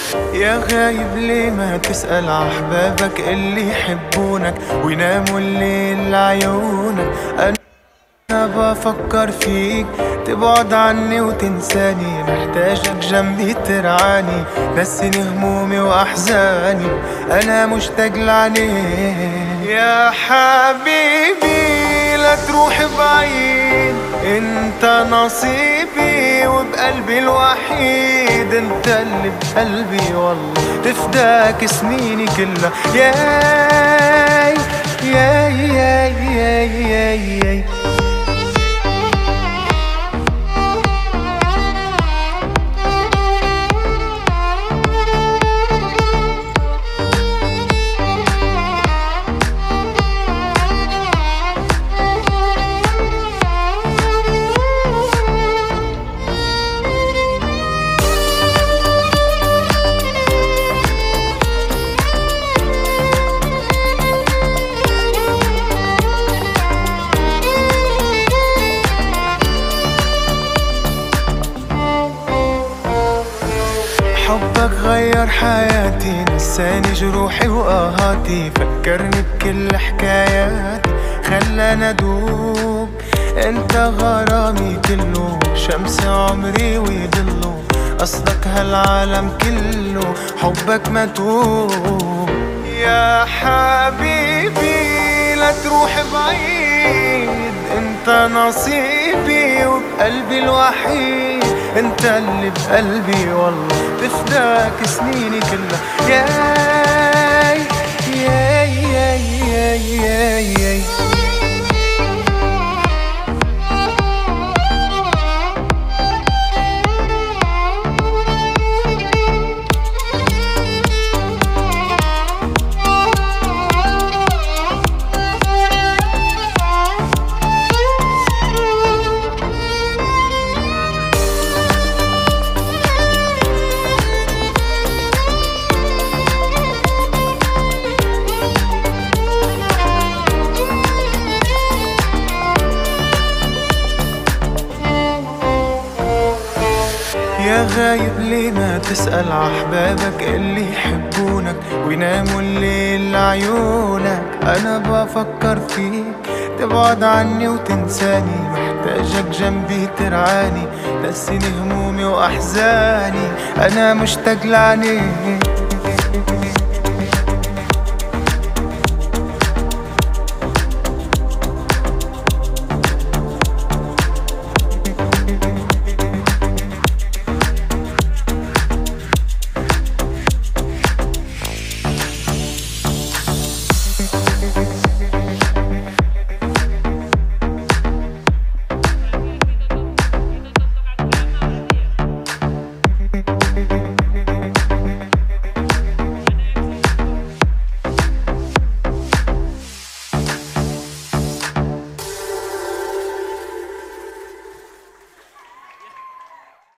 يا غايب ليه ما تسأل أحبابك اللي يحبونك ويناموا الليل لعيونك. أنا بفكر فيك تبعد عني وتنساني، محتاجك جنبي ترعاني، نسيني همومي وأحزاني، أنا مشتاق لعينيك يا حبيبي. لا تروح بعيد، انت نصيبي وبقلبي الوحيد، انت اللي بقلبي والله تفداك سنيني كلها. ياي ياي ياي ياي ياي ياي. حبك غير حياتي، نساني جروحي وآهاتي، فكرني بكل حكاياتي، خلاني أدوب. انت غرامي كله، شمس عمري ويضله، قصدك هالعالم كله، حبك متوب. يا حبيبي لا تروح بعيد، انت نصيبي وبقلبي الوحيد، انت اللي بقلبي والله تفداك سنيني كلها. ياي ياي ياي ياي ياي ياي. يا غايب ليه ما تسأل أحبابك اللي يحبونك ويناموا الليل لعيونك. أنا بفكر فيك تبعد عني وتنساني، محتاجك جنبي ترعاني، نسيني همومي وأحزاني، أنا مشتاق لعينيك.